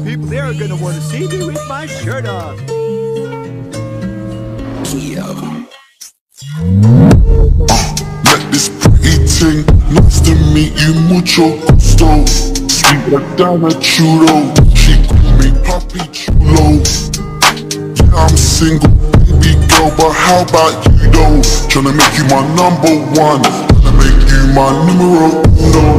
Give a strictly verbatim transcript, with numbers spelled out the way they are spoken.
people there are gonna want to see me with my shirt off. Met this pretty ting, nice to meet you, mucho gusto. Sweet like Dana Chulo, she call me Papi Chulo. Yeah, I'm single, baby girl, but how about you though? Tryna make you my number one, tryna make you my numero uno.